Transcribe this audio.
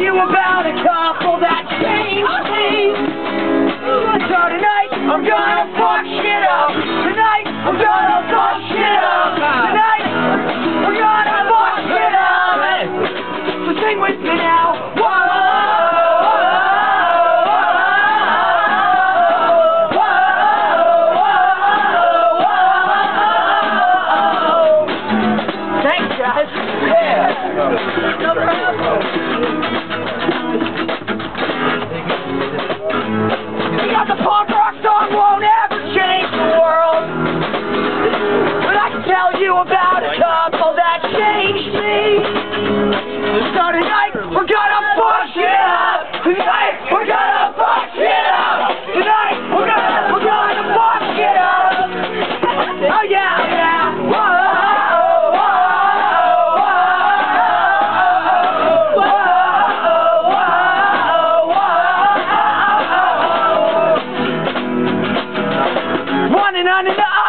you about a couple that changed me. So tonight, I'm gonna fuck shit up. Tonight, I'm gonna fuck shit up. Tonight, we're gonna fuck shit up. So sing with me now. Thanks, guys. Yeah. No problem. We got the punk rock song won't ever change the world, but I can tell you about a couple that changed me. So tonight we're gonna fuck shit up. Tonight we're gonna fuck shit up. Tonight we're gonna fuck shit up. Oh yeah, yeah. Whoa. Running under the